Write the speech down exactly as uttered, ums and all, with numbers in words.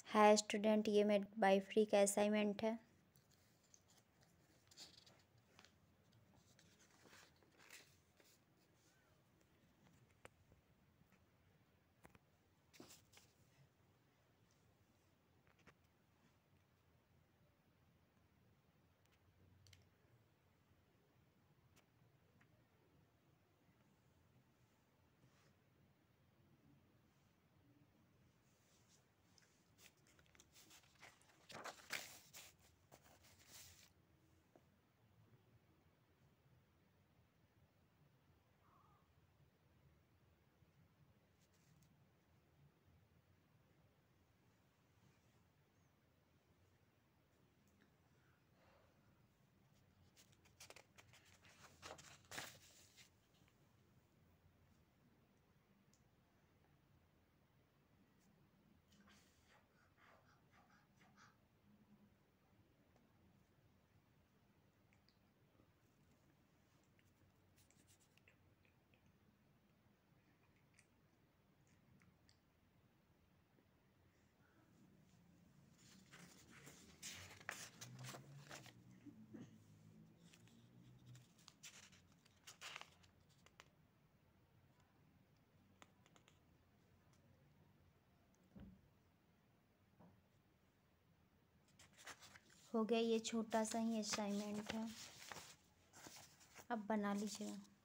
Hi student, ये मेरे by free का असाइनमेंट है। हो गया, ये छोटा सा ही असाइनमेंट है, अब बना लीजिए।